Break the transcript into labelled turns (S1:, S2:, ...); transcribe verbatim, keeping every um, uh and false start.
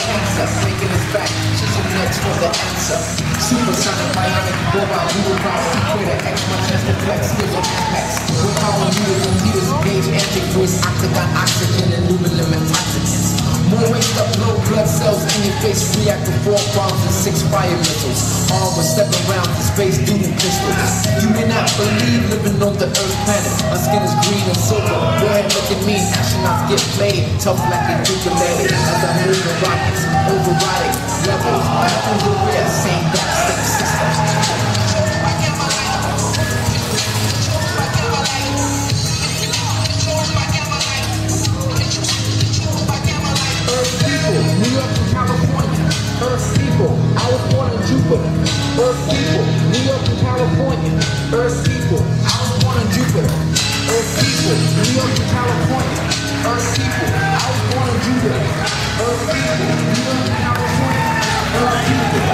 S1: cancer, breaking his back, she's nuts for the answer. Supersonic, bionic, robot, Google Cloud, Equator, X, Manchester Flex, skills on Apex. With power meters and meters, engage, anti-voice, octagon, oxygen, and aluminum intoxicants. More waste up, low blood cells in your face, react to four bombs and six fire missiles. All with seven rounds of space duty pistols. You may not believe living on the Earth planet. My skin is green and silver. Go ahead, look at me. Astronauts get played, tough like a ukulele. As I move the rockets, overriding levels. Weapons are rare, same backstep systems. New York to California, Earth people, I was born in Jupiter. Earth people, New York to California, Earth people, I was born in Jupiter. Earth people, New York to California, Earth people, I was born in Jupiter. Earth people, New York to California, Earth people.